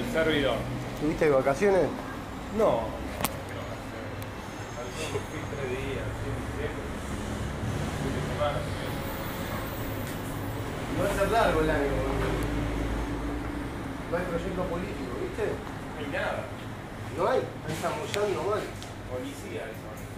servidor. ¿Tuviste vacaciones? No. Algunos fui 3 días, sí, diciembre. Fin de semana, sí. No va a ser largo el año. No hay proyecto político, ¿viste? No hay nada. No hay. Están chamullando mal. Policía, eso.